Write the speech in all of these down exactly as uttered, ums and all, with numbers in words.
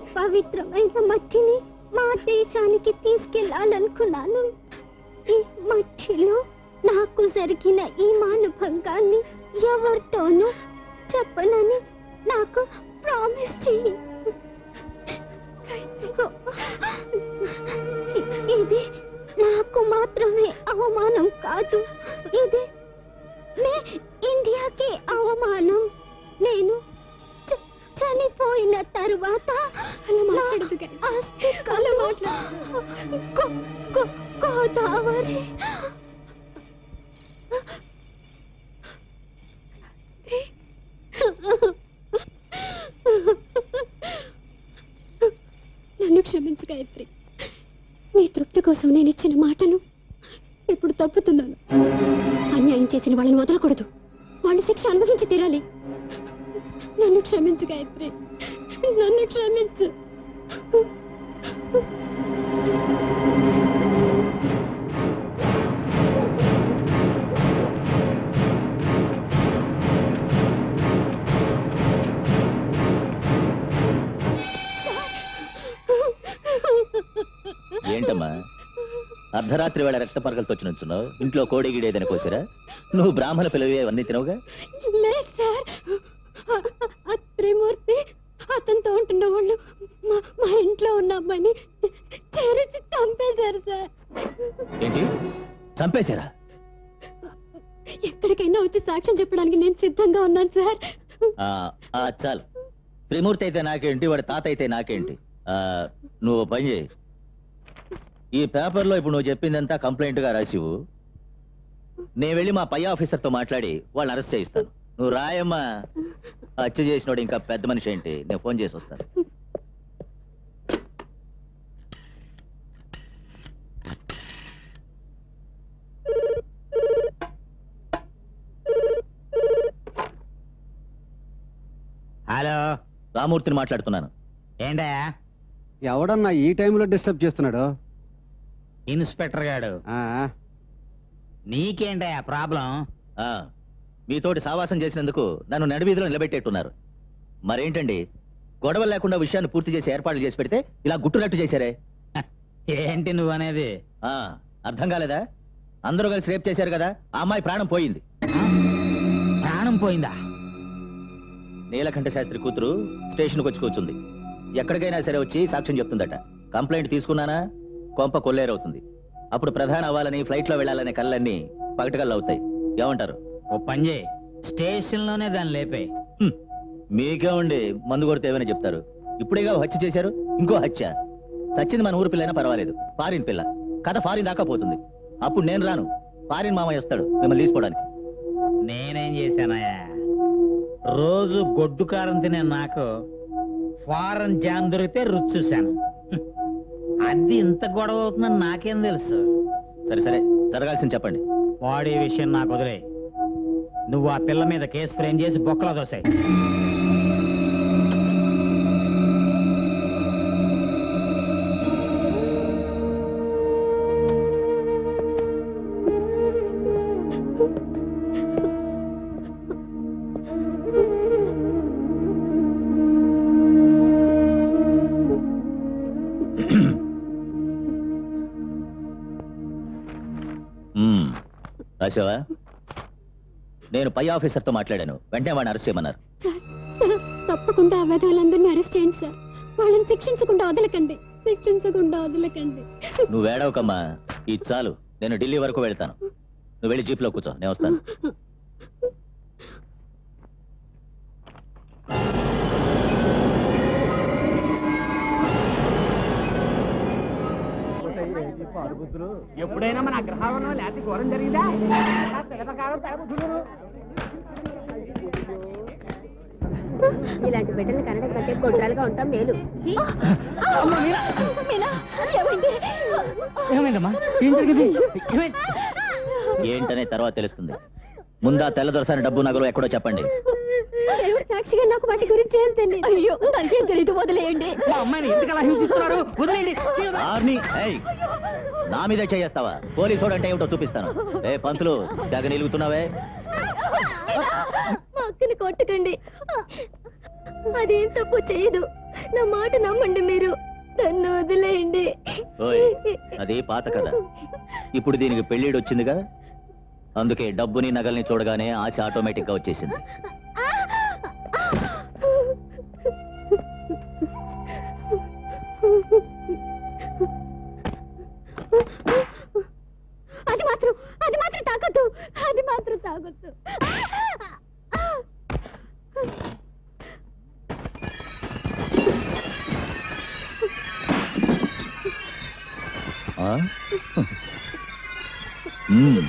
పవిత్రమైన మట్టిని మా దేశానికి తీసుకెళ్లాలనుకున్నాను. ఈ మట్టిలో నాకు జరిగిన ఈ మానభంగాన్ని ఎవరితోనూ చెప్పనని నాకు ప్రామిస్ చెయ్యి. ఇది నాకు మాత్రమే అవమానం కాదు, ఇది నే ఇండియాకి అవమానం. నేను చనిపోయిన తరువాత గోదావరి నన్ను క్షమించు గాయత్రి. నీ తృప్తి కోసం నేను ఇచ్చిన మాటను ఇప్పుడు తప్పుతున్నాను. అన్యాయం చేసిన వాళ్ళని వదలకూడదు, వాళ్ళ శిక్ష అనుభవించి తీరాలి. నన్ను క్షమించు గాయత్రి, నన్ను క్షమించు. ఏంటమ్మా అర్ధరాత్రి వేళ రక్త పరగలతో వచ్చి నుంచున్నావు? ఇంట్లో కోడి గిడి ఏదైనా కోసిరా? నువ్వు బ్రాహ్మణ పిల్లవి అవన్నీ తినవుగా? లేదు సార్, త్రిమూర్తి అతనితో ఉంటున్న వాళ్ళు మా ఇంట్లో ఉన్న అమ్మాయిని చేరించి చంపేశారు సార్. ఏంటి చంపేశారా? ఎక్కడికైనా వచ్చి సాక్ష్యం చెప్పడానికి నేను సిద్ధంగా ఉన్నాను సార్. చాలు, త్రిమూర్తి అయితే నాకేంటి, వాడి తాత అయితే నాకేంటి. నువ్వు పని చేయి, ఈ పేపర్లో ఇప్పుడు నువ్వు చెప్పిందంతా కంప్లైంట్ గా రాసివు. నేను వెళ్ళి మా పై ఆఫీసర్తో మాట్లాడి వాళ్ళని అరెస్ట్ చేయిస్తాను. నువ్వు రాయమ్మా. హత్య చేసినోడు ఇంకా పెద్ద మనిషి ఏంటి, నేను ఫోన్ చేసి వస్తాను. హలో, రామూర్తిని మాట్లాడుతున్నాను. ఏంటా? ఎవడన్నా ఈ టైంలో డిస్టర్బ్ చేస్తున్నాడు? ఇన్స్పెక్టర్ గాడు. నీకేంటయా ప్రాబ్లం? మీతోటి సావాసం చేసినందుకు నన్ను నడివీధిలో నిలబెట్టేట్టున్నారు. మరేంటండి, గొడవ లేకుండా విషయాన్ని పూర్తి చేసి ఏర్పాట్లు చేసి పెడితే ఇలా గుట్టునట్టు చేశారే. ఏంటి నువ్వు అనేది? అర్థం కాలేదా? అందరూ కలిసి రేప్ చేశారు కదా, ఆ అమ్మాయి ప్రాణం పోయింది. ప్రాణం పోయిందా? నీలకంఠ శాస్త్రి కూతురు స్టేషన్కి వచ్చి కూర్చుంది. ఎక్కడికైనా సరే వచ్చి సాక్ష్యం చెప్తుందట. కంప్లైంట్ తీసుకున్నానా కొంప కొల్లేరవుతుంది. అప్పుడు ప్రధాన అవ్వాలని, ఫ్లైట్ లో వెళ్ళాలనే కళ్ళన్నీ పగటికల్లా అవుతాయి. ఏమంటారు? ఓ పని చేయి, స్టేషన్ లోనే దాన్ని లేపే. మీకే ఉండి మందు కొడితే ఏమైనా చెప్తారు. ఇప్పుడేగా హత్య చేశారు, ఇంకో హత్య. చచ్చింది మన ఊరు పిల్లైనా పర్వాలేదు, ఫారిన్ పిల్ల. కథ ఫారిన్ దాకా పోతుంది. అప్పుడు నేను రాను, ఫారిన్ మామయ్య వస్తాడు మిమ్మల్ని తీసుకోవడానికి. నేనేం చేశానయ్యా? రోజు గొడ్డు కారం తినే నాకు ఫారెన్ జామ్ దొరికితే రుచి చూశాను. అది ఇంత గొడవ అవుతుందని నాకేం తెలుసు? సరే సరే, జరగాల్సింది చెప్పండి. బాడీ విషయం నాకు వదిలే. నువ్వు ఆ పిల్ల మీద కేసు ఫ్రేమ్ చేసి బొక్కలో దోసాయి. రాశావా? నేను పై ఆఫీసర్తో మాట్లాడాను, వెంటనే వాడిని అరెస్ట్ చేయమన్నారు. తప్పకుండా ఆ విధులందరినీ అరెస్ట్ చేయండి సార్. వాళ్ళని శిక్షించకుండా వదలకండి, శిక్షించకుండా వదలకండి. నువ్వు వేడవకమ్మా, ఇది చాలు. నేను ఢిల్లీ వరకు వెళ్తాను. నువ్వు వెళ్ళి జీప్లో కూర్చో, నేను వస్తాను. ఎప్పుడైనా మన అగ్రహారంలో లేకపోతే ఘోరం జరిగిందా? ఇలాంటి బిడ్డలు కనడం కంటే గొడ్రాలుగా ఉంటాం మేలు. ఏంటనే తర్వాత తెలుస్తుంది. ముందా తెల్లదొరసాని డబ్బు నగలు ఎక్కడో చెప్పండి. సాక్షిగా నాకు వాటి గురించి ఏం తెలియదు. అయ్యో, నాకేం తెలియదు, వదిలేయండి. మా అమ్మాయిని ఎందుకలా హింసిస్తున్నారు? వదిలేయండి. నా మీదే చేస్తావా? పోలీసు అంటే ఏమిటో చూపిస్తాను. ఏ పంతులు, తెగ నిలుగుతున్నావే? మా అక్కని కొట్టకండి, అదేం తప్పు చేయదు. నా మాట నమ్మండి మీరు, నన్ను వదిలేయండి. ఓయ్, అది పాత కథ. ఇప్పుడు దీనికి పెళ్ళిడు వచ్చిందిగా, అందుకే డబ్బుని నగల్ని చూడగానే ఆశ ఆటోమేటిక్ గా వచ్చేసింది. అది మాత్రం అది మాత్రం తాగొద్దు, అది మాత్రం తాగొద్దు. ఆ? మ్మ్.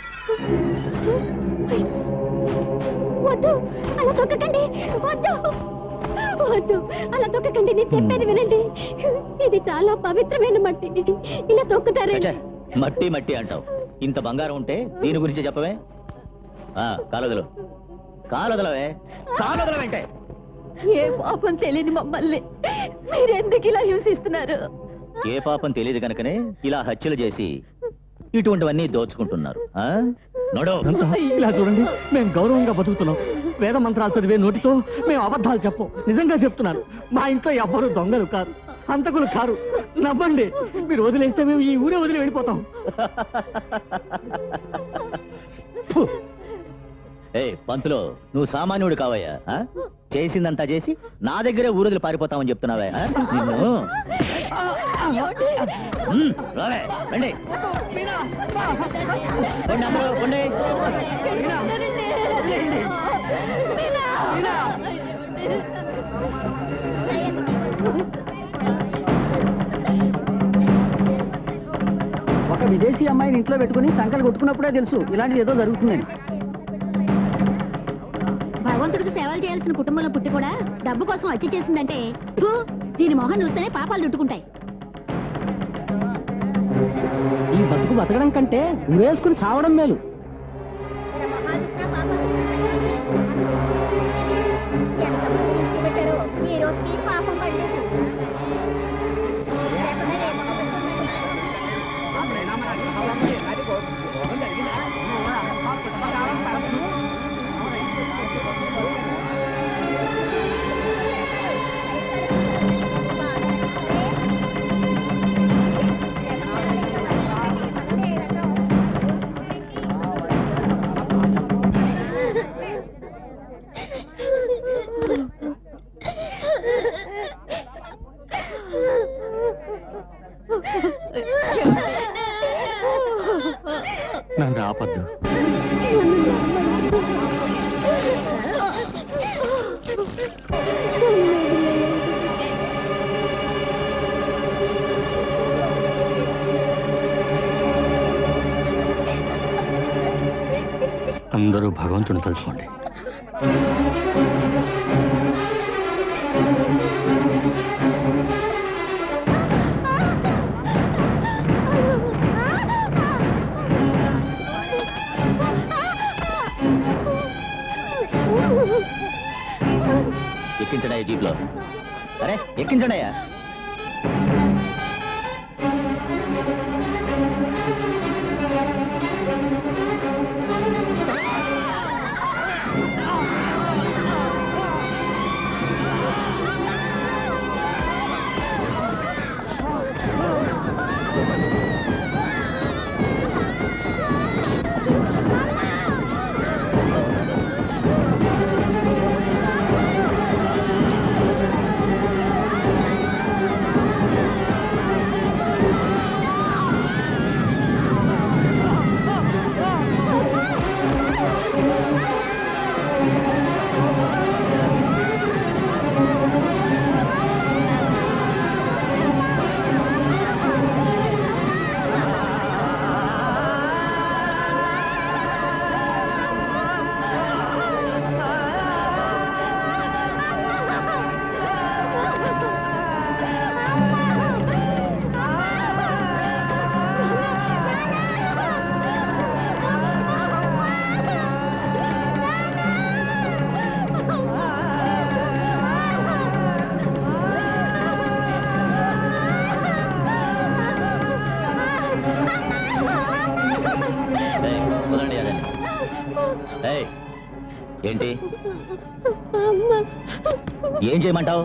వద్దు, అలా తొక్కకండి, వద్దు వద్దు, అలా తొక్కకండి. నేను చెప్పేది వినండి, ఇది చాలా పవిత్రమైన మట్టి, ఇలా తొక్కుతారే. ఛే, మట్టి మట్టి అంటావు. ఇంత బంగారం ఉంటే దీని గురించి చెప్పవే. ఆ కాలదలు కాలదలవే కాలదలవేంటే. ఏ పాపం తెలియని మమ్మల్ని మీరెందుకు ఇలా హింసిస్తున్నారు? ఏ పాపం తెలియదు కనుకనే ఇలా హత్యలు చేసి ఇటువంటివన్నీ దోచుకుంటున్నారు. ఆ? నడు. ఇలా చూడండి, మేము గౌరవంగా బతుకుతున్నాం. వేద మంత్రాలు చదివే నోటితో మేము అబద్ధాలు చెప్పం. నిజంగా చెప్తున్నాను, మా ఇంట్లో ఎవ్వరూ దొంగలు కారు, హంతకులు కారు. నవ్వండి, మీరు వదిలేస్తే మేము ఈ ఊరే వదిలి వెళ్ళిపోతాం. ఏ పంతులో, నువ్వు సామాన్యుడు కావయ్యా. ఆ? చేసిందంతా చేసి నా దగ్గరే ఊరదిలి పారిపోతామని చెప్తున్నావే. ఆ? నిన్ను ఉమ్, రావే, రండి. రండి అందరూ, రండి. ఒక విదేశీ అమ్మాయిని ఇంట్లో పెట్టుకుని సంకలు కొట్టుకున్నప్పుడే తెలుసు ఇలాంటిది ఏదో జరుగుతుందని. భగవంతుడికి సేవలు చేయాల్సిన కుటుంబంలో పుట్టి కూడా డబ్బు కోసం హత్య చేసిందంటే థూ, దీని మొహం చూస్తేనే పాపాలు చుట్టుకుంటాయి. ఈ బతుకు బతకడం కంటే ఉరేసుకుని చావడం మేలు. నన్ను ఆపద్దు. అందరూ భగవంతుని తలుచుకోండి. ఎక్కించడా ఈ జీప్ లో? అరే ఎక్కించడయ్యా. ఏంటి ఏం చేయమంటావు?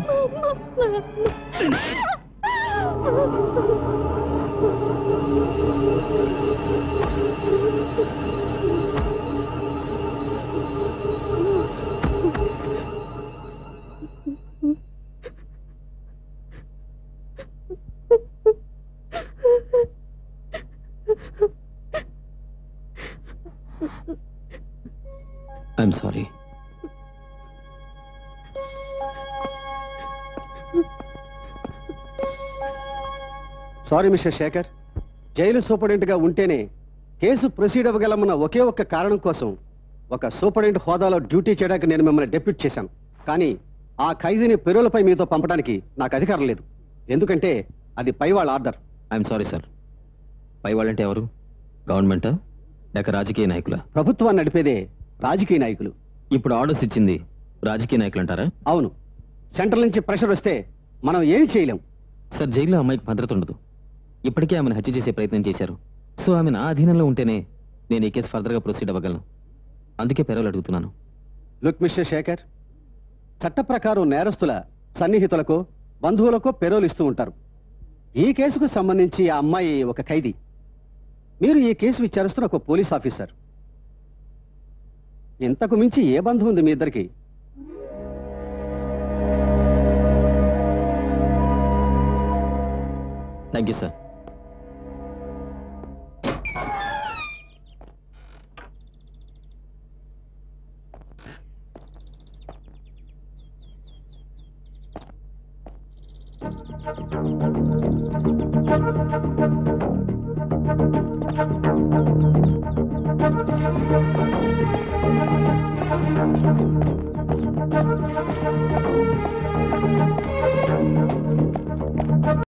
I'm sorry. Sorry mister Shekhar, jail సూపరింటెండెంట్గా ఉంటేనే కేసు ప్రొసీడ్ అవ్వగలమన్న ఒకే ఒక్క కారణం కోసం ఒక సూపరింటెండెంట్ హోదాలో డ్యూటీ చేయడానికి నేను మిమ్మల్ని డెప్యూట్ చేశాను. కానీ ఆ ఖైదీని పెరోలపై మీతో పంపడానికి నాకు అధికారం లేదు, ఎందుకంటే అది పై వాళ్ళ ఆర్డర్. I'm sorry sir. పై వాళ్ళంటే ఎవరు? గవర్నమెంటా లేక రాజకీయ నాయకులా? ప్రభుత్వాన్ని నడిపేదే రాజకీయ నాయకులు. ఇప్పుడు ఆర్డర్స్ ఇచ్చింది రాజకీయ నాయకులు అంటారా? అవును, సెంట్రల్ నుంచి ప్రెషర్ వస్తే మనం ఏం చేయలేం. సార్, జైల్లో అమ్మాయికి భద్రత ఉండదు. ఇప్పటికే ఆమెను హత్య చేసే ప్రయత్నం చేశారు. సో ఆమె నా అధీనంలో ఉంటేనే నేను ఈ కేసు ఫర్దర్గా ప్రొసీడ్ అవ్వగలను. అందుకే పెరోల్ అడుగుతున్నాను. లుక్ మిస్టర్ శేఖర్, చట్ట ప్రకారం నేరస్తుల సన్నిహితులకు బంధువులకు పెరోల్ ఇస్తూ ఉంటారు. ఈ కేసుకు సంబంధించి ఆ అమ్మాయి ఒక ఖైదీ. మీరు ఈ కేసు విచారిస్తున్న ఒక పోలీస్ ఆఫీసర్. ఇంతకు మించి ఏ బంధం ఉంది మీ ఇద్దరికి? Thank you sir.